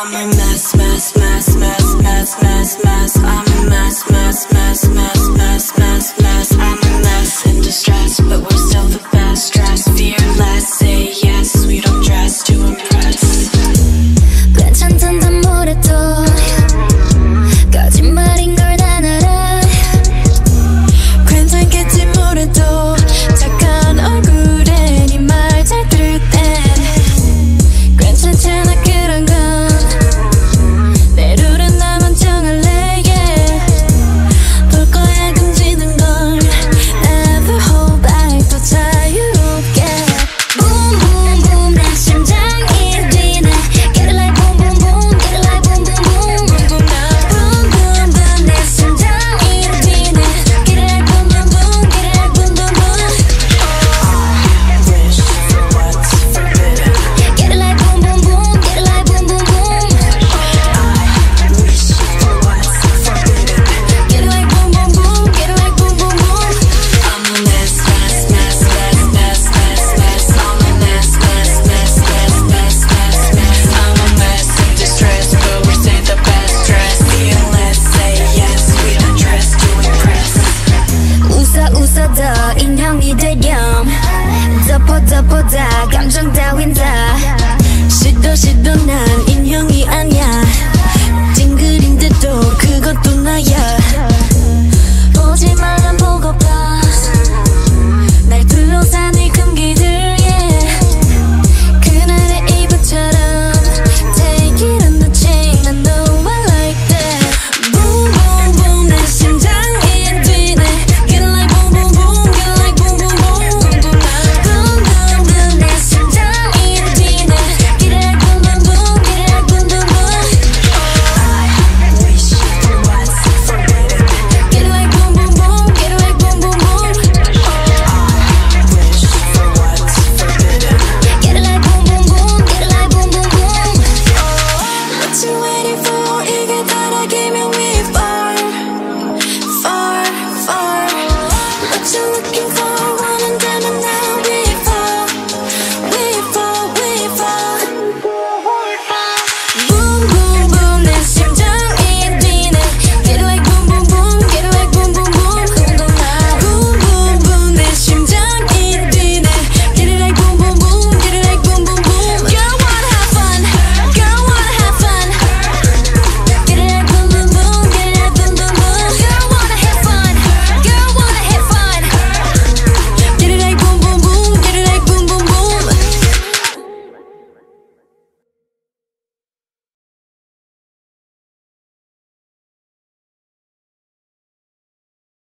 I'm a mess, mess, mess, mess, mess, mess, mess. I'm a mess, mess, mess, mess, mess, mess, mess. I'm a mess in distress, but we're still the best. Dress fearless, say yes. We don't dress to impress. 괜찮단 단 뭐래도 거짓말인 걸 난 알아. 괜찮겠지 뭐래도 착한 얼굴에 네 말 잘 들을 땐 괜찮잖아 그런 건. 내 룰은 나만 정할래 yeah. 볼 거야 금지는 걸 Never hold back 더 자유롭게. Boom boom boom 내 심장이 뛰네. Get it like boom boom boom. Get it like boom boom boom. Boom boom boom 내 심장이 뛰네. Get it like boom boom boom. Get it like boom boom boom. Wish for what's forbidden. Get it like boom boom boom. Get it like boom boom boom. Wish for what's forbidden. Get it like boom boom boom. Get it like boom boom boom. I'm a mess, mess, mess, mess, mess, mess, mess. I'm a mess, mess, mess, mess, mess, mess, mess. I'm a mess in distress, but we say the best dress. Fearless, say yes. We don't dress to impress. 웃어 더 인형이 되렴. 덮어 다 감정 따윈 다. 시도 난 인형이 아니야. 찡그린데도 그것도 나야. 보지 말란